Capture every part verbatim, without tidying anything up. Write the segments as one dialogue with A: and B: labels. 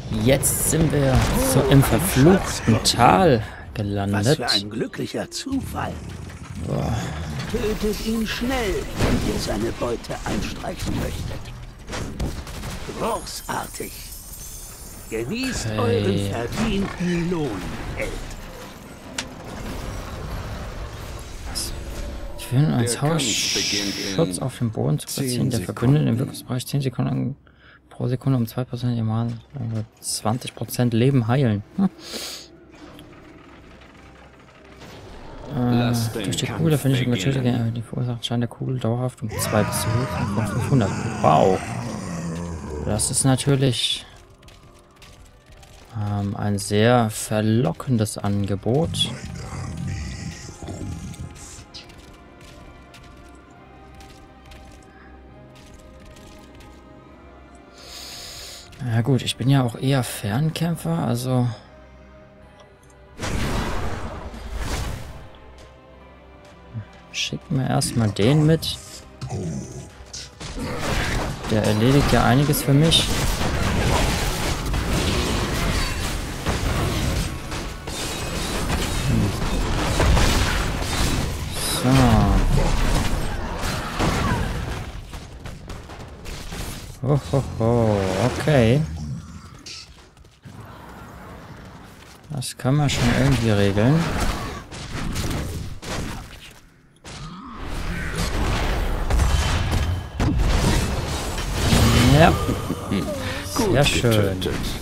A: Jetzt sind wir so im verfluchten Tal gelandet.
B: Was für ein glücklicher Zufall.
A: Boah.
B: Tötet ihn schnell, wenn ihr seine Beute einstreichen möchtet. Großartig. Genießt
A: Okay.
B: euren verdienten Lohn, Held.
A: Ich will als Haus Schutz auf dem Boden zu platzieren, der Verbündeten im Wirkungsbereich zehn Sekunden pro Sekunde um zwei Prozent ihr Mann zwanzig Prozent Leben heilen. Hm. Äh, durch die Kugel der Vernichtung getötet, die verursacht Schaden der Kugel dauerhaft um zwei bis zu fünfhundert. Wow. Das ist natürlich ähm, ein sehr verlockendes Angebot. Ja gut, ich bin ja auch eher Fernkämpfer, also schicken wir erstmal den mit. Der erledigt ja einiges für mich. Hm. So. Oh, ho, ho. Okay. Das kann man schon irgendwie regeln. Ja. Sehr schön.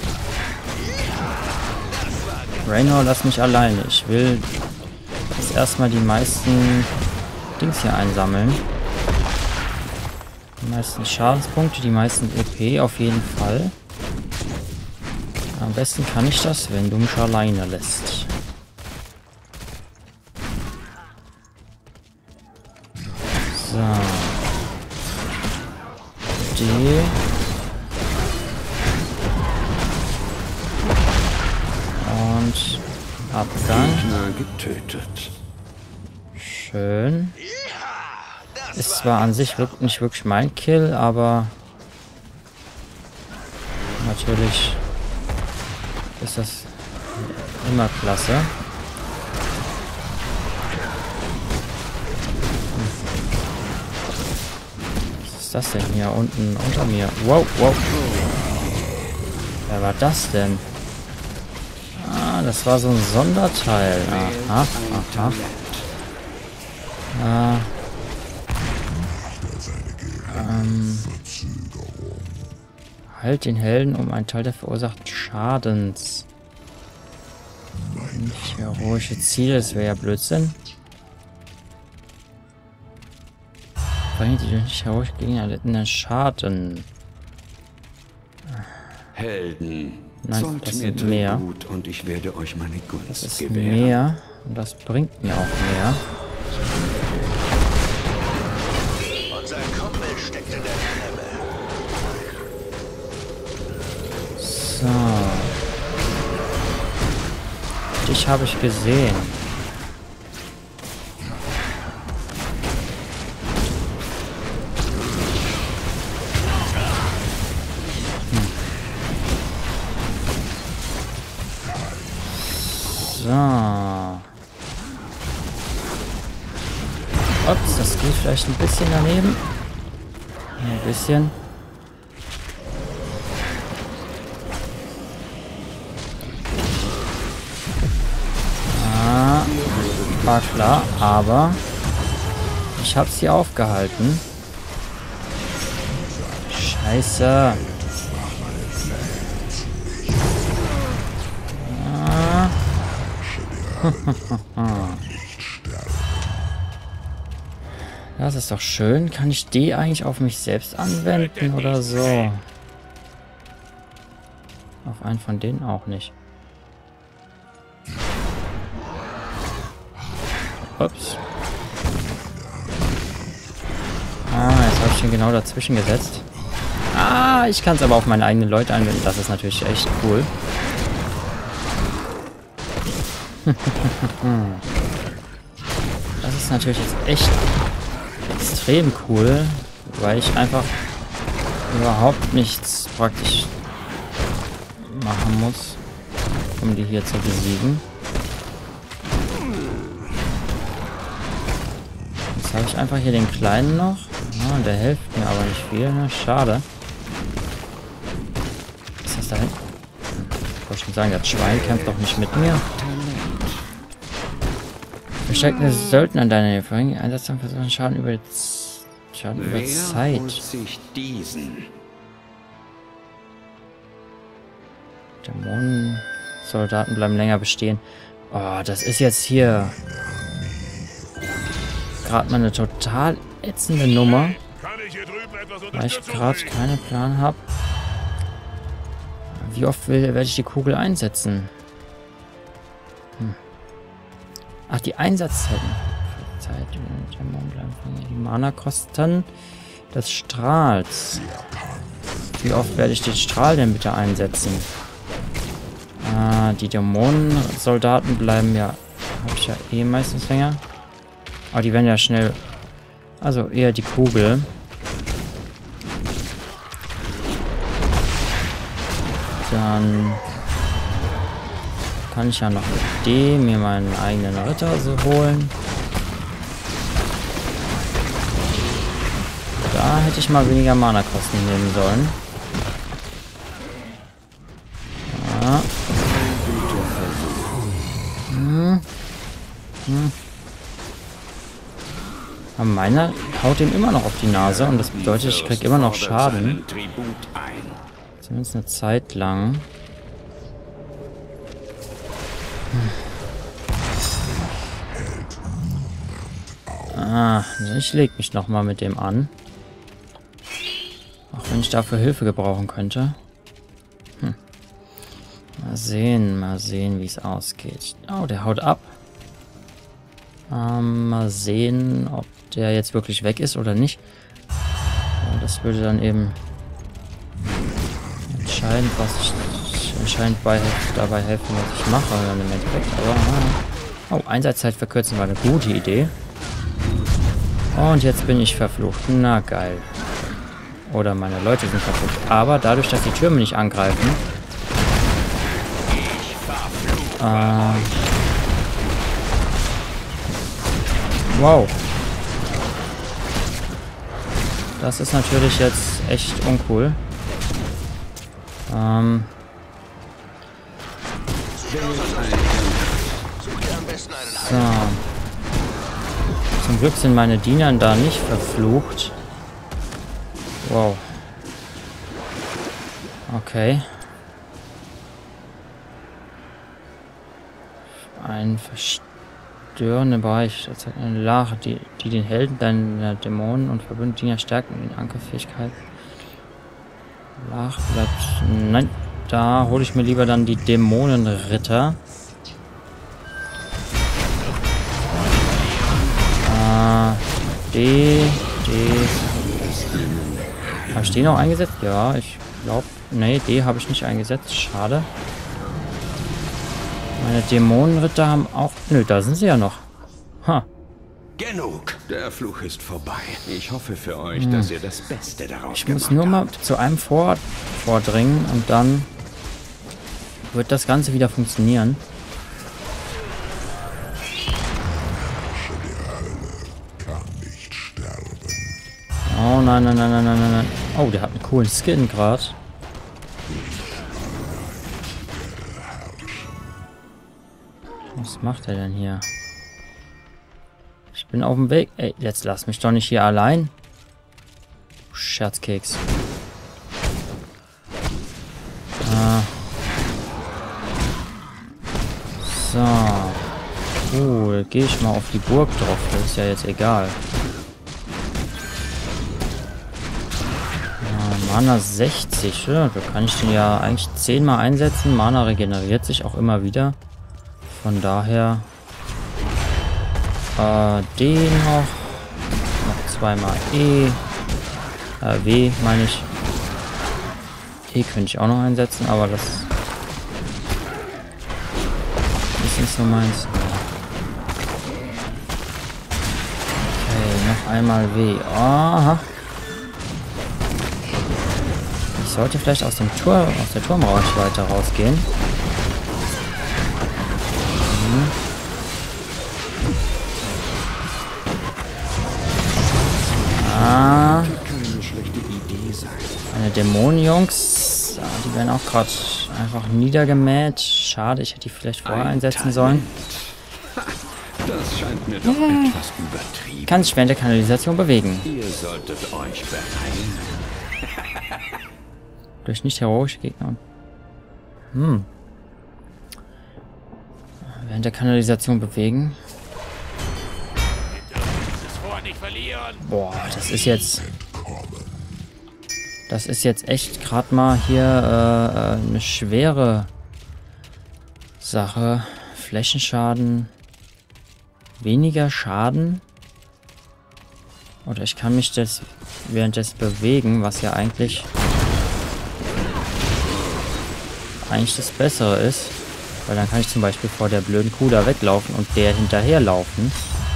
A: Raynor, lass mich alleine. Ich will jetzt erstmal die meisten Dings hier einsammeln. Die meisten Schadenspunkte, die meisten E P auf jeden Fall. Am besten kann ich das, wenn du mich alleine lässt. So. Die. Und Abgang.
C: Getötet.
A: Schön. Ist zwar an sich wirklich nicht wirklich mein Kill, aber natürlich ist das immer klasse. Hm. Was ist das denn hier unten unter mir? Wow, wow. Wer war das denn? Ah, das war so ein Sonderteil. Aha, aha. Ah. Ähm, halt den Helden um einen Teil der verursachten Schadens. Nicht heroische Ziele, das wäre ja Blödsinn. Verhindert die nicht heroisch gegen erlittenen Schaden.
C: Helden.
A: Nein,
C: Sollt
A: das
C: mir
A: sind mehr.
C: Tribut und ich werde euch meine Gunst
A: Das ist
C: gewähren.
A: mehr und das bringt mir auch mehr.
B: Unser Kumpel steckt in der Klemme.
A: So. Dich habe ich gesehen. Hm. So. Ups, das geht vielleicht ein bisschen daneben. Ein bisschen. Ah, war klar, aber ich habe sie aufgehalten. Scheiße. Ah. Das ist doch schön. Kann ich die eigentlich auf mich selbst anwenden oder so? Auf einen von denen auch nicht. Ups. Ah, jetzt habe ich den genau dazwischen gesetzt. Ah, ich kann es aber auf meine eigenen Leute anwenden. Das ist natürlich echt cool. Das ist natürlich jetzt echt extrem cool, weil ich einfach überhaupt nichts praktisch machen muss, um die hier zu besiegen. Jetzt habe ich einfach hier den Kleinen noch. Ja, der hilft mir aber nicht viel. Ne? Schade. Was ist das da hinten? Ich wollte schon sagen, das Schwein kämpft doch nicht mit mir. Versteckte Söldner in deiner Nähe. Vorhin Einsatz und versuchen Schaden über, Schaden über
C: Wer
A: Zeit.
C: holt sich diesen?
A: Dämonensoldaten bleiben länger bestehen. Oh, das ist jetzt hier gerade mal eine total ätzende Nummer. Weil ich gerade keinen Plan habe. Wie oft will, werde ich die Kugel einsetzen? Hm. Ach, die Einsatzzeiten. Zeit, die Mana-Kosten des Strahls. Wie oft werde ich den Strahl denn bitte einsetzen? Ah, die Dämonensoldaten bleiben ja... Habe ich ja eh meistens länger. Aber die werden ja schnell... Also eher die Kugel. Dann... kann ich ja noch mit dem mir meinen eigenen Ritter so holen. Da hätte ich mal weniger Mana-Kosten nehmen sollen. Ja. Hm. Hm. Aber meiner haut ihm immer noch auf die Nase und das bedeutet, ich krieg immer noch Schaden. Zumindest eine Zeit lang. Hm. Ah, ich leg mich noch mal mit dem an. Auch wenn ich dafür Hilfe gebrauchen könnte. Hm. Mal sehen, mal sehen, wie es ausgeht. Oh, der haut ab. Ähm, mal sehen, ob der jetzt wirklich weg ist oder nicht. Ja, das würde dann eben entscheidend, was ich entscheidend bei, dabei helfen, was ich mache dann im Endeffekt. Aber, oh, Einsatzzeit verkürzen war eine gute Idee. Und jetzt bin ich verflucht. Na geil. Oder meine Leute sind verflucht. Aber dadurch, dass die Türme nicht angreifen. Äh, wow. Das ist natürlich jetzt echt uncool. Ähm. So. Zum Glück sind meine Diener da nicht verflucht. Wow. Okay. Ein verstörender Bereich. Das hat eine Lache, die, die den Helden deiner Dämonen und verbündeten Diener stärkt und in Ankerfähigkeit. Lache bleibt... Nein. Da hole ich mir lieber dann die Dämonenritter. Äh, D, D... Habe ich den auch eingesetzt? Ja, ich glaube... Nee, D habe ich nicht eingesetzt. Schade. Meine Dämonenritter haben auch... Nö, da sind sie ja noch. Ha.
C: Genug. Der Fluch ist vorbei. Ich hoffe für euch, hm. dass ihr das Beste daraus
A: Ich muss nur mal
C: habt.
A: zu einem vor vordringen und dann wird das Ganze wieder funktionieren. Oh nein, nein, nein, nein, nein, nein. Oh, der hat einen coolen Skin gerade. Was macht er denn hier? Ich bin auf dem Weg. Ey, jetzt lass mich doch nicht hier allein. Scherzkeks. Ah. So. Cool. Gehe ich mal auf die Burg drauf. Das ist ja jetzt egal. Mana sechzig, ja, da kann ich den ja eigentlich zehnmal einsetzen. Mana regeneriert sich auch immer wieder. Von daher äh, den noch. Noch zweimal E. Äh, W meine ich. E könnte ich auch noch einsetzen, aber das ist nicht so meins. Okay, noch einmal W. Aha. sollte vielleicht aus dem Tor, aus der Turmreichweite rausgehen. Mhm. Ah. Meine Dämonenjungs. Ja, die werden auch gerade einfach niedergemäht. Schade, ich hätte die vielleicht vorher einsetzen sollen.
C: Das scheint mir doch hm. etwas übertrieben.
A: Kann sich während der Kanalisation bewegen.
C: Ihr solltet euch beeilen.
A: Durch nicht heroische Gegner. Hm. Während der Kanalisation bewegen. Boah, das ist jetzt... Das ist jetzt echt gerade mal hier äh, eine schwere Sache. Flächenschaden. Weniger Schaden. Oder ich kann mich das währenddessen bewegen, was ja eigentlich eigentlich das Bessere ist. Weil dann kann ich zum Beispiel vor der blöden Kuh da weglaufen und der hinterherlaufen.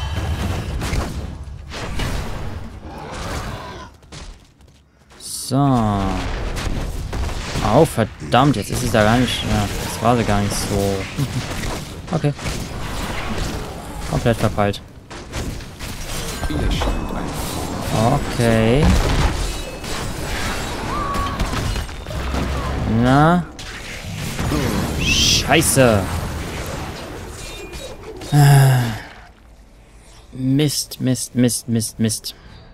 A: So. Oh, verdammt, jetzt ist es da gar nicht... Ja, das war sie gar nicht so... Okay. Komplett verpeilt. Okay. Na. Scheiße. Mist, Mist, Mist, Mist, Mist.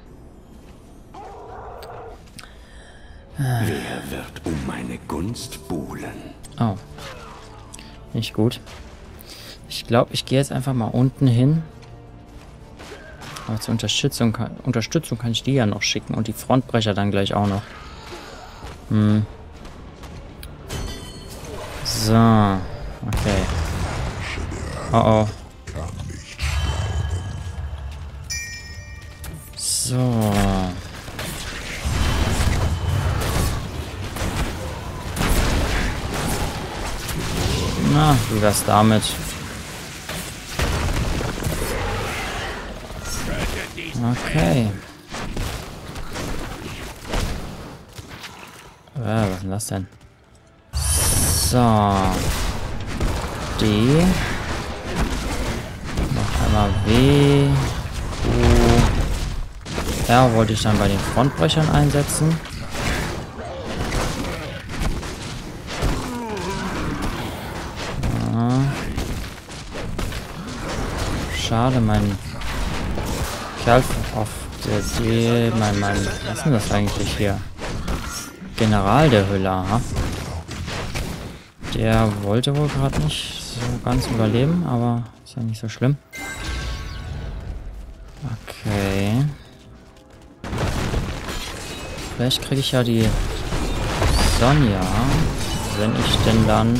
C: Wer wird um meine Gunst buhlen?
A: Oh. Nicht gut. Ich glaube, ich gehe jetzt einfach mal unten hin. Aber zur Unterstützung kann, Unterstützung kann ich die ja noch schicken. Und die Frontbrecher dann gleich auch noch. Hm. So. Okay. Oh oh. So. Na, wie wär's damit? Okay. Ja, was ist denn das denn? So. D. Noch einmal W. U. R wollte ich dann bei den Frontbrechern einsetzen. Ja. Schade, mein Kerl auf der See, mein, mein, was ist denn das eigentlich hier? General der Hölle, ha? Der wollte wohl gerade nicht so ganz überleben, aber ist ja nicht so schlimm. Okay. Vielleicht kriege ich ja die Sonja, wenn ich denn dann...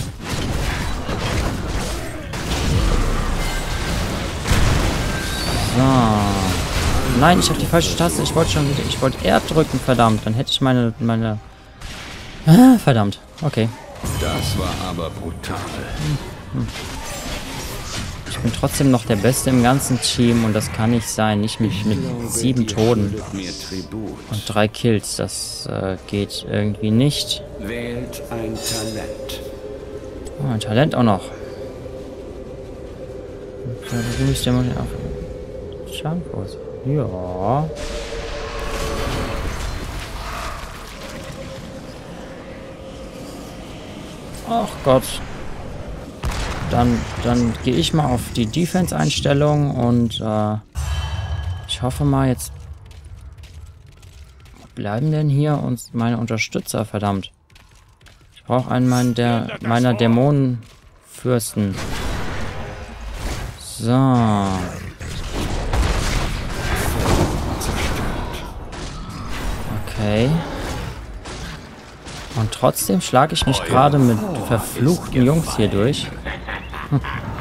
A: So. Nein, ich habe die falsche Taste. Ich wollte schon wieder... Ich wollte R drücken, verdammt. Dann hätte ich meine... meine... Ah, verdammt. Okay.
C: Das war aber brutal.
A: Hm. Ich bin trotzdem noch der Beste im ganzen Team und das kann nicht sein. Nicht mit, mit sieben Toten und drei Kills. Das äh, geht irgendwie nicht.
C: Wählt ein Talent.
A: Oh, ein Talent auch noch. Da bin ich der mal auf. Schankos. Ja. Ach Gott. Dann, dann gehe ich mal auf die Defense-Einstellung und äh, ich hoffe mal jetzt... Wo bleiben denn hier uns meine Unterstützer, verdammt. Ich brauche einen meiner, der, meiner Dämonenfürsten. So. Okay. Und trotzdem schlage ich mich gerade mit verfluchten Jungs hier durch. Hm.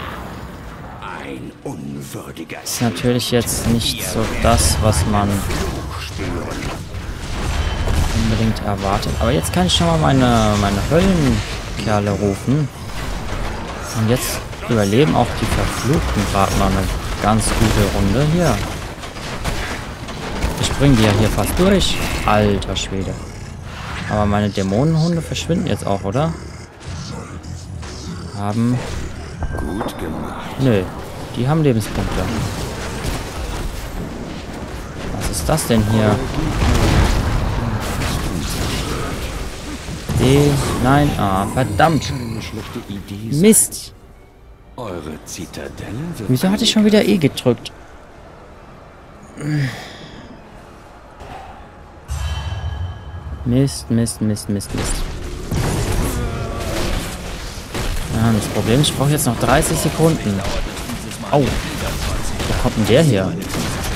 A: Ist natürlich jetzt nicht so das, was man unbedingt erwartet. Aber jetzt kann ich schon mal meine, meine Höllenkerle rufen. Und jetzt überleben auch die Verfluchten gerade mal eine ganz gute Runde hier. Ich bringe die ja hier fast durch. Alter Schwede. Aber meine Dämonenhunde verschwinden jetzt auch, oder? Haben...
C: Gut gemacht.
A: Nö, die haben Lebenspunkte. Was ist das denn hier? Die... Nein, ah, verdammt.
C: Keine schlechte Idee sein.
A: Mist.
C: Eure Zitadelle wird...
A: Wieso hatte ich schon wieder E gedrückt? Mist, Mist, Mist, Mist, Mist. Ja, das Problem ist, ich brauche jetzt noch dreißig Sekunden. Au. Wo kommt denn der her?
C: Mein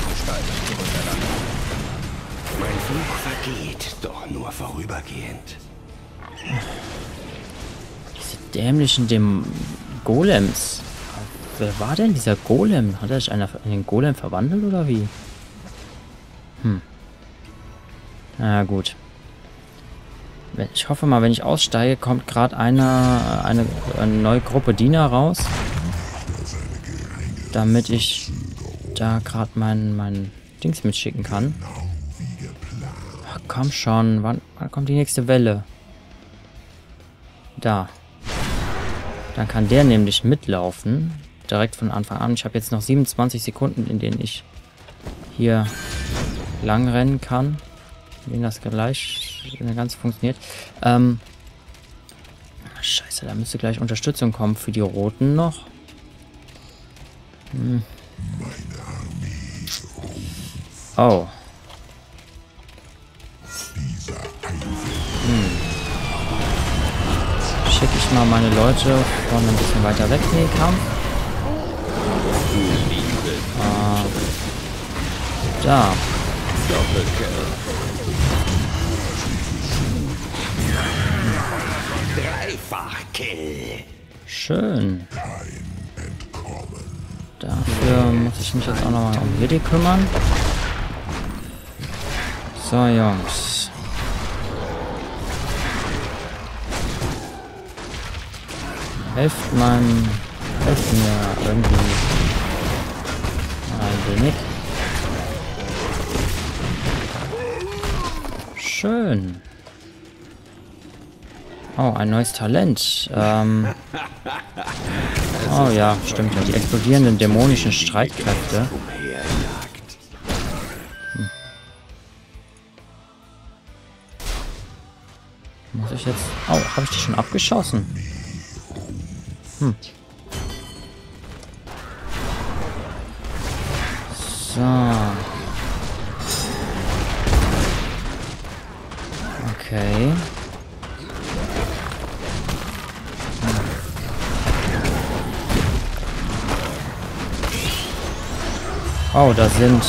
C: Fluch vergeht, doch nur vorübergehend.
A: Diese dämlichen Dem Golems. Wer war denn dieser Golem? Hat er sich einer in den Golem verwandelt oder wie? Hm. Na gut. Ich hoffe mal, wenn ich aussteige, kommt gerade eine, eine, eine neue Gruppe Diener raus. Damit ich da gerade mein, mein Dings mitschicken kann. Ach, komm schon, wann, wann kommt die nächste Welle? Da. Dann kann der nämlich mitlaufen. Direkt von Anfang an. Ich habe jetzt noch siebenundzwanzig Sekunden, in denen ich hier lang rennen kann. Wenn das gleich ganz funktioniert. Ähm, scheiße, da müsste gleich Unterstützung kommen für die Roten noch. Hm. Oh. Hm. Schicke ich mal meine Leute von ein bisschen weiter weg in den Kampf. Ah. Da.
C: Dreifachkill.
A: Schön. Dafür muss ich mich jetzt auch nochmal um Hedi kümmern. So, Jungs. Helft meinem... Helft mir irgendwie ein wenig. Schön. Oh, ein neues Talent. Ähm oh ja, stimmt ja. Die explodierenden dämonischen Streitkräfte. Hm. Muss ich jetzt... Oh, habe ich die schon abgeschossen? Hm. So. Okay. Oh, da sind...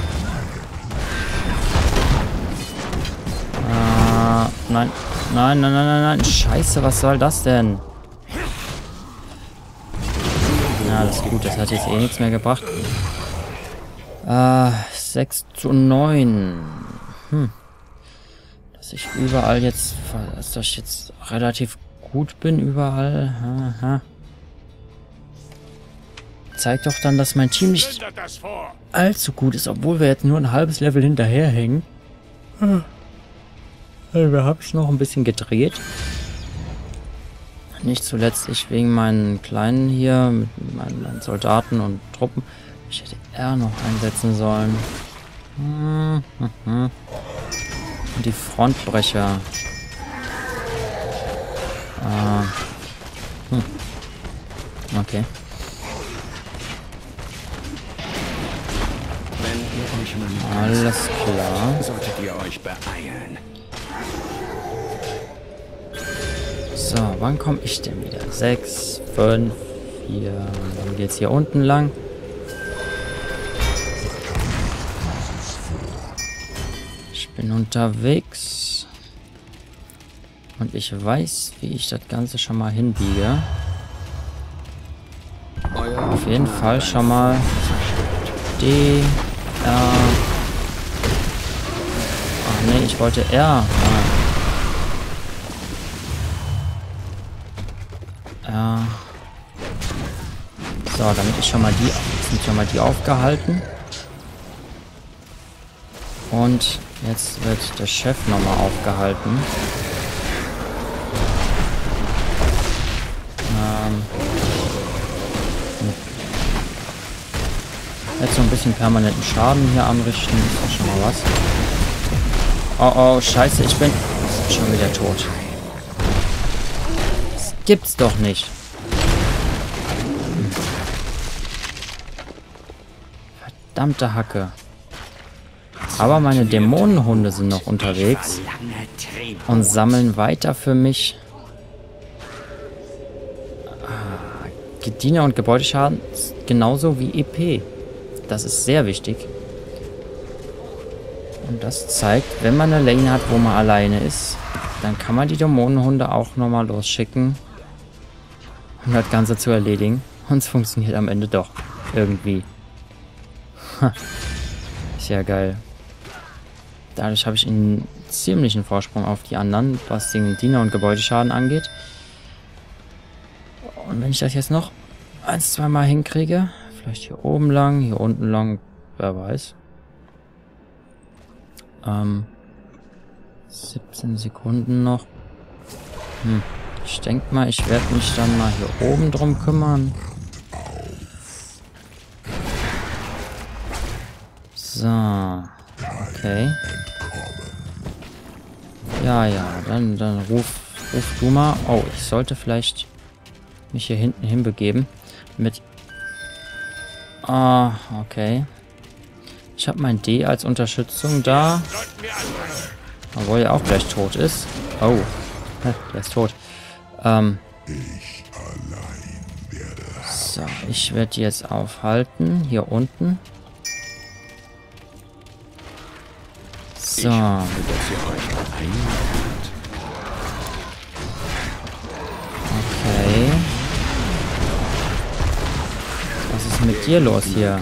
A: Ah, nein. Nein, nein, nein, nein, nein. Scheiße, was soll das denn? Ja, das ist gut. Das hat jetzt eh nichts mehr gebracht. Äh, sechs zu neun. Hm. Dass ich überall jetzt... Dass ich jetzt relativ gut bin überall. Aha. Zeigt doch dann, dass mein Team nicht allzu gut ist, obwohl wir jetzt nur ein halbes Level hinterherhängen. Wir haben es noch ein bisschen gedreht. Nicht zuletzt ich wegen meinen Kleinen hier, mit meinen, meinen Soldaten und Truppen. Ich hätte R noch einsetzen sollen. Und die Frontbrecher. Ah. Hm. Okay. Alles klar.
C: Solltet ihr euch beeilen.
A: So, wann komme ich denn wieder? sechs, fünf, vier. Dann geht's hier unten lang. Ich bin unterwegs. Und ich weiß, wie ich das Ganze schon mal hinbiege. Auf jeden Fall schon mal D, R. Ach nee, ich wollte R. R. So, damit ich schon mal die, sind schon mal die aufgehalten. Und jetzt wird der Chef nochmal aufgehalten. Ähm. Jetzt so ein bisschen permanenten Schaden hier anrichten. Ist ja schon mal was. Oh oh, scheiße, ich bin schon wieder tot. Das gibt's doch nicht. Verdammte Hacke. Aber meine Dämonenhunde sind noch unterwegs und sammeln weiter für mich ah, Diener- und Gebäudeschaden genauso wie E P. Das ist sehr wichtig. Und das zeigt, wenn man eine Lane hat, wo man alleine ist, dann kann man die Dämonenhunde auch nochmal losschicken, um das Ganze zu erledigen. Und es funktioniert am Ende doch. Irgendwie. Ha. Sehr geil. Dadurch habe ich einen ziemlichen Vorsprung auf die anderen, was den Diener- und Gebäudeschaden angeht. Und wenn ich das jetzt noch ein, zwei Mal hinkriege, vielleicht hier oben lang, hier unten lang, wer weiß. Ähm, siebzehn Sekunden noch. Hm. Ich denke mal, ich werde mich dann mal hier oben drum kümmern. So. Okay. Ja, ja, dann, dann ruf, ruf du mal. Oh, ich sollte vielleicht mich hier hinten hinbegeben. Mit... Ah, okay. Ich habe mein D als Unterstützung da. Obwohl er auch gleich tot ist. Oh, der ist tot. Ähm. So, ich werde die jetzt aufhalten. Hier unten. So. Okay. Was ist mit dir los hier?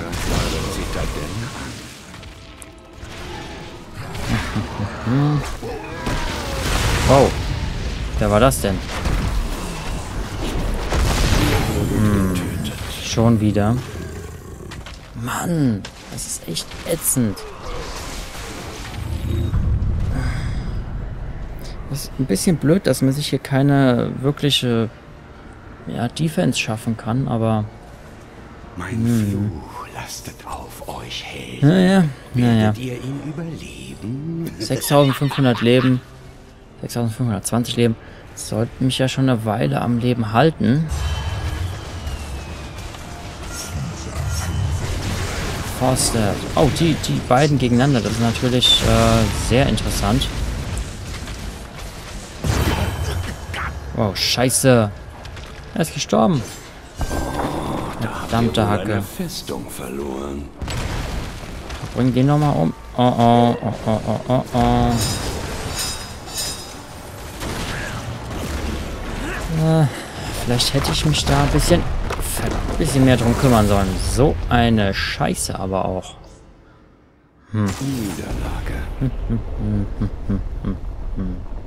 A: Wow. Wer war das denn? Hm. Schon wieder. Mann, das ist echt ätzend. Das ist ein bisschen blöd, dass man sich hier keine wirkliche ja, Defense schaffen kann, aber...
C: Mein
A: hm.
C: Fluch lastet auf euch, Helden.
A: Naja, naja.
C: Werdet ihr ihn überleben?
A: sechstausendfünfhundert Leben. sechstausendfünfhundertzwanzig Leben. Das sollte mich ja schon eine Weile am Leben halten. Forster. Oh, die, die beiden gegeneinander. Das ist natürlich äh, sehr interessant. Wow, scheiße. Er ist gestorben. Verdammte Hacke.
C: Festung verloren.
A: Bring den nochmal um. Oh, oh, oh, oh, oh, oh, oh. Äh, vielleicht hätte ich mich da ein bisschen, ein bisschen mehr drum kümmern sollen. So eine Scheiße aber auch. Hm.
C: Niederlage.
A: Hm, hm, hm, hm, hm, hm.